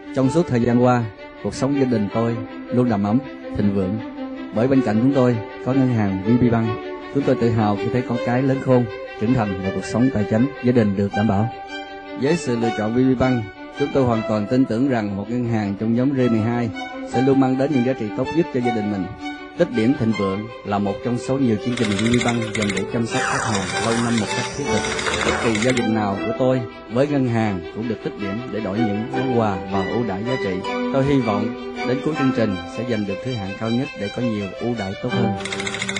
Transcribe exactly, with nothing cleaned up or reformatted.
Trong suốt thời gian qua, cuộc sống gia đình tôi luôn đầm ấm, thịnh vượng. Bởi bên cạnh chúng tôi có ngân hàng vê pê Bank. Chúng tôi tự hào khi thấy con cái lớn khôn, trưởng thành và cuộc sống tài chính gia đình được đảm bảo. Với sự lựa chọn vê pê Bank, chúng tôi hoàn toàn tin tưởng rằng một ngân hàng trong nhóm R mười hai sẽ luôn mang đến những giá trị tốt nhất cho gia đình mình. Tích điểm thịnh vượng là một trong số nhiều chương trình vê pê Bank dành để chăm sóc khách hàng lâu năm một cách thiết thực. Bất kỳ giao dịch nào của tôi với ngân hàng cũng được tích điểm để đổi những món quà và ưu đãi giá trị. Tôi hy vọng đến cuối chương trình sẽ giành được thứ hạng cao nhất để có nhiều ưu đãi tốt hơn.